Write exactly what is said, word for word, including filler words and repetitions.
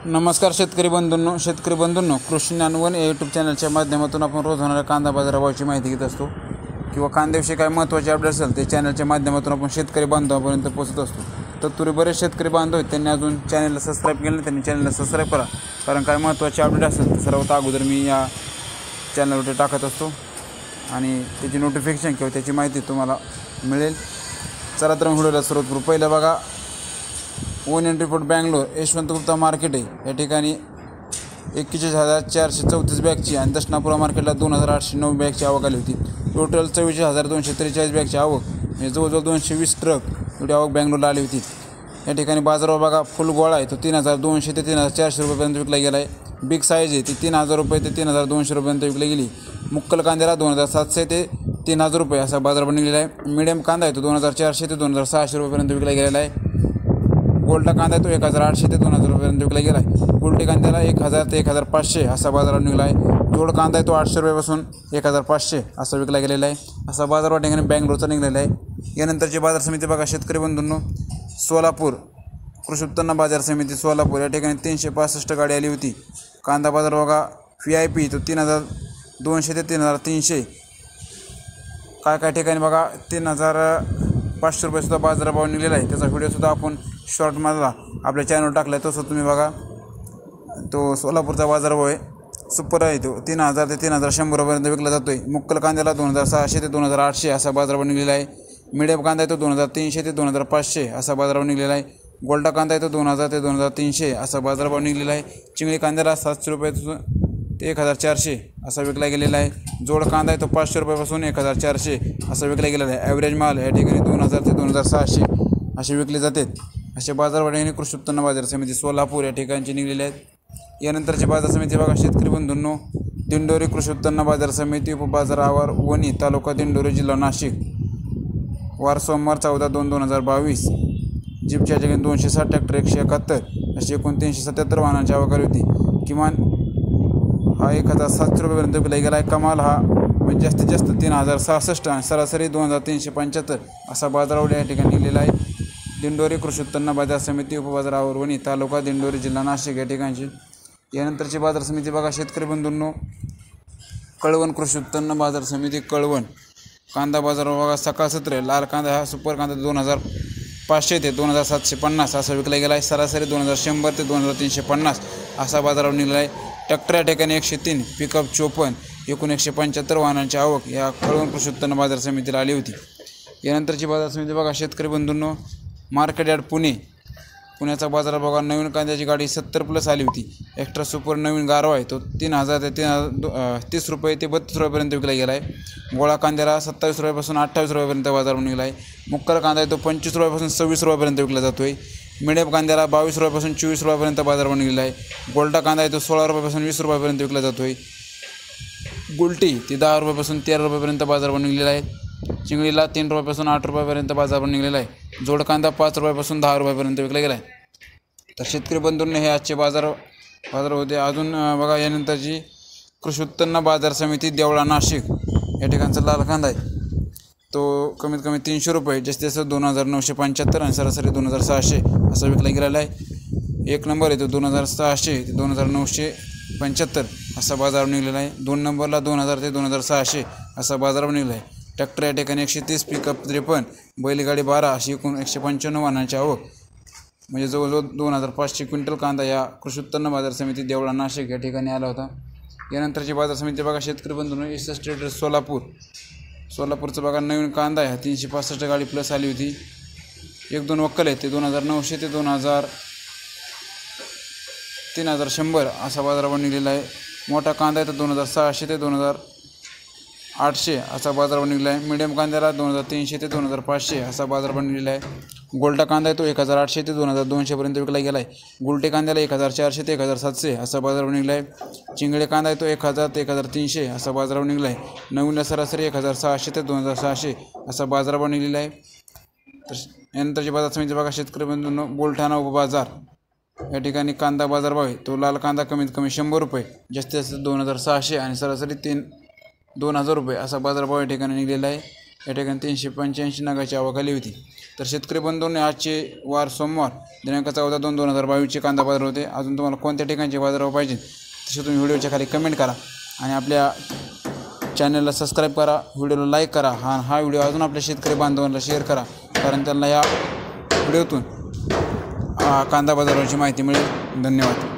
नमस्कार शेतकरी बंधूंनो शेतकरी बंधूंनो कृषी ज्ञानवन या यूट्यूब चॅनलच्या माध्यमातून आपण रोज होणाऱ्या कांदा बाजाराभावाची माहिती घेत असतो किंवा कांद्याविषयी काय महत्त्वाचे अपडेट असेल ते चॅनलच्या माध्यमातून आपण शेतकरी बांधवांपर्यंत पोहोचत असतो। तत्पूर्वी बरेच शेतकरी बांधव आहेत त्यांनी अजून चॅनलला सबस्क्राईब केलं नाही, त्यांनी चॅनलला सबस्क्राईब करा, कारण काय महत्त्वाचे अपडेट असेल तर सर्वात अगोदर मी या चॅनलवर टाकत असतो आणि त्याची नोटिफिकेशन किंवा त्याची माहिती तुम्हाला मिळेल। चला तर व्हिडिओला सुरुवात करू। पहिलं बघा, one entry port Bangalore Yashwant Gupta market आहे, या ठिकाणी एक्केचाळीस हजार चारशे चौतीस बॅगची आणि दक्षिणापुरा मार्केटला दोन हजार आठशे नऊ बॅगची आवक आली होती। टोटल चव्वेचाळीस हजार दोनशे त्रेचाळीस बॅगची आवक, म्हणजे जवळजवळ दोनशे वीस ट्रक एवढी आवक बँगलोरला आली होती। या ठिकाणी बाजारावर बघा, फुल गोळा आहे तो तीन हजार दोनशे ते तीन हजार चारशे रुपयापर्यंत विकला गेला आहे। बिग साईज आहे ती तीन हजार रुपये ते तीन हजार दोनशे रुपयापर्यंत विकली गेली। मुक्कल कांद्याला दोन हजार सातशे ते तीन हजार रुपये असा बाजार बनलेला आहे। मिडियम कांदा आहे तो दोन हजार चारशे ते दोन हजार सहाशे रुपयापर्यंत विकला गेलेला आहे। गोल्टा कांदा तो एक हजार आठशे ते दोन हजार रुपयापर्यंत विकला गेला आहे। गुलटी कांद्याला एक हजार ते एक हजार पाचशे असा बाजारात निघाला आहे। जोड कांदा आहे तो आठशे रुपयापासून एक हजार पाचशे असा विकला गेलेला आहे। असा बाजार ठिकाणी बँगलोरचा निघालेला आहे। यानंतरची बाजार समिती बघा शेतकरी बंधूंनो, सोलापूर कृषी उत्पन्न बाजार समिती सोलापूर, या ठिकाणी तीनशे पासष्ट गाडी आली होती। कांदा बाजार बघा, व्ही आय पी तो तीन हजार दोनशे ते तीन हजार तीनशे, काय काय ठिकाणी बघा तीन हजार पाचशे रुपयेसुद्धा बाजारभाव निघालेला आहे। त्याचा व्हिडिओसुद्धा आपण शॉर्टमधला आपल्या चॅनलवर टाकला आहे, तसं तुम्ही बघा। तो सोलापूरचा बाजारभाव आहे, सुपर आहे तो तीन हजार ते तीन हजार शंभर रुपयापर्यंत विकला जातो आहे। मुक्कल कांद्याला दोन हजार सहाशे ते दोन हजार आठशे असा बाजारभाव निघालेला आहे। मिडियम कांदा आहे तो दोन हजार तीनशे ते दोन हजार पाचशे असा बाजारभाव निघालेला आहे। गोल्डा कांदा आहे तो दोन हजार ते दोन हजार तीनशे असा बाजारभाव निघालेला आहे। चिंगळी कांद्याला सातशे रुपये ते एक हजार चारशे असा विकला गेलेला आहे। जोड कांदा आहे तो पाचशे रुपयापासून एक हजार चारशे असा विकला गेलेला आहे। ॲव्हरेज माल या ठिकाणी दोन हजार ते दोन हजार सहाशे असे विकले जातात। असे बाजारवाढीने कृषी उत्पन्न बाजार समिती सोलापूर या ठिकाणची निघलेले आहेत। यानंतरची बाजार समिती बघा शेतकरी बंधूंनो, दिंडोरी कृषी उत्पन्न बाजार समिती उपबाजार आवार वणी तालुका दिंडोरी जिल्हा नाशिक, वार सोमवार चौदा दोन दोन हजार बावीस। जीपच्या ठिकाणी दोनशे साठ ट्रॅक्टर एकशे एकाहत्तर अशी एकूण तीनशे सत्याहत्तर वाहनांची आवक आली होती। किमान हा एक हजार सातशे रुपयापर्यंत विकला गेला आहे। कमाल हा म्हणजे जास्तीत जास्त तीन हजार सहासष्ट आणि सरासरी दोन हजार तीनशे पंच्याहत्तर असा बाजारभाव या ठिकाणी निघालेला आहे। दिंडोरी कृषी उत्पन्न बाजार समिती उपबाजार आवार वणी तालुका दिंडोरी जिल्हा नाशिक या ठिकाणची। यानंतरची बाजार समिती बघा शेतकरी बंधूंनो, कळवण कृषी उत्पन्न बाजार समिती कळवण, कांदा बाजार बघा सकाळ सत्र लाल कांदा हा सुपर कांदा दोन हजार पाचशे ते दोन हजार सातशे पन्नास असा विकला गेला आहे। सरासरी दोन हजार शंभर ते दोन हजार तीनशे पन्नास असा बाजारावर निघाला आहे। ट्रॅक्टर या ठिकाणी एकशे तीन, पिकअप चोपन्न, एकूण एकशे पंच्याहत्तर वाहनांची आवक या कळवण कृषी उत्पन्न बाजार समितीला आली होती। यानंतरची बाजार समिती बघा शेतकरी बंधूंनो, मार्केट यार्ड पुणे, पुण्याचा बाजार बघा नवीन कांद्याची गाडी सत्तर प्लस आली होती। एक्स्ट्रा सुपर नवीन गारवा आहे तो तीन हजार ते तीन हजार तीस रुपये ते बत्तीस रुपयापर्यंत विकला गेला आहे। गोळा कांद्याला सत्तावीस रुपयापासून अठ्ठावीस रुपयापर्यंत बाजार निघाला आहे। मुक्कल कांदा आहे तो पंचवीस रुपयापासून सव्वीस रुपयापर्यंत विकला जातो आहे। मिडियम कांद्याला बावीस रुपयापासून चोवीस रुपयापर्यंत बाजार निघाला आहे। गोल्डा कांदा आहे तो सोळा रुपयापासून वीस रुपयापर्यंत विकला जातो आहे। गुलटी ती दहा रुपयापासून तेरा रुपयापर्यंत बाजार निघालेला आहे। चिंगळीला तीन रुपयापासून आठ रुपयापर्यंत बाजार निघालेला आहे। जोड कांदा पाच रुपयापासून दहा रुपयापर्यंत विकला गेला आहे। तर शेतकरी बंधूंनी हे आजचे बाजार बाजार होते। अजून बघा यानंतरची कृषी उत्पन्न बाजार समिती देवळा नाशिक, या ठिकाणचा लाल कांदा आहे तो कमीत कमी तीनशे रुपये जास्तीत जास्त दोन हजार नऊशे पंच्याहत्तर आणि सरासरी दोन हजार सहाशे असा विकला गेलेला आहे। एक नंबर आहे तो दोन हजार सहाशे ते दोन हजार नऊशे पंच्याहत्तर असा बाजार निघालेला आहे। दोन नंबरला दोन हजार ते दोन हजार सहाशे असा बाजार निघाला आहे। ट्रॅक्टर या ठिकाणी एकशे तीस, पिकअप त्रेपन्न, बैलगाडी बारा अशी एकूण एकशे पंच्याण्णव वाहनांची आवक, म्हणजे जवळजवळ दोन हजार पाचशे क्विंटल कांदा या कृषी उत्पन्न बाजार समिती देवळा नाशिक या ठिकाणी आला होता। यानंतरची बाजार समिती बघा शेतकरी बंधूंनो, एस एस ट्रेडर्स सोलापूर, सोलापूरचं बघा नवीन कांदा आहे तीनशे पासष्ट गाडी प्लस आली होती। एक दोन वक्कल आहे ते दोन हजार नऊशे ते दोन हजार तीन हजार शंभर असा बाजारावर निघालेला आहे। मोठा कांदा आहे तर दोन हजार सहाशे ते दोन हजार आठशे असा बाजारावर निघाला आहे। मिडियम कांद्याला दोन हजार तीनशे ते दोन हजार पाचशे असा बाजारावर निघालेला आहे। गोल्टा कांदा आहे तो एक हजार आठशे ते दोन हजार दोनशेपर्यंत विकला गेला आहे। गुलटे कांद्याला एक हजार चारशे ते एक हजार सातशे असा बाजारावर निघाला आहे। चिंगळे कांदा आहे तो एक हजार ते एक हजार तीनशे असा बाजारावर निघाला आहे। नवीनला सरासरी एक हजार सहाशे ते दोन हजार सहाशे असा बाजारावर निघालेला आहे। तर यानंतरची बाजार समिती बघा शेतकरी बंधूंनो, बुलढाणा उपबाजार, या ठिकाणी कांदा बाजारभाव आहे तो लाल कांदा कमीत कमी शंभर रुपये जास्तीत जास्त दोन हजार सहाशे आणि सरासरी तीन दोन हजार रुपये असा बाजारभाव या ठिकाणी निघालेला आहे। या ठिकाणी तीनशे पंच्याऐंशी नगाची आवक आली होती. तर शेतकरी बंधूंनी आजचे वार सोमवार दिनांक चौदा दोन दोन हजार बावीसचे कांदा बाजार होते. अजून तुम्हाला कोणत्या ठिकाणचे बाजारभाव पाहिजे तसे तुम्ही व्हिडिओच्या खाली कमेंट करा आणि आपल्या चॅनलला सबस्क्राईब करा, व्हिडिओला लाईक करा. हा हा व्हिडिओ अजून आपल्या शेतकरी बांधवांना शेअर करा, कारण त्यांना या व्हिडिओतून कांदा बाजाराची माहिती मिळेल. धन्यवाद.